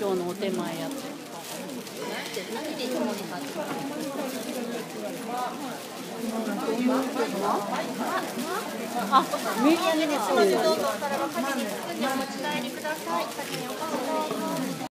今日のお手前やつ。あ、見上げです。どうぞお皿はかけてすぐにお持ち帰りください。先におかわり。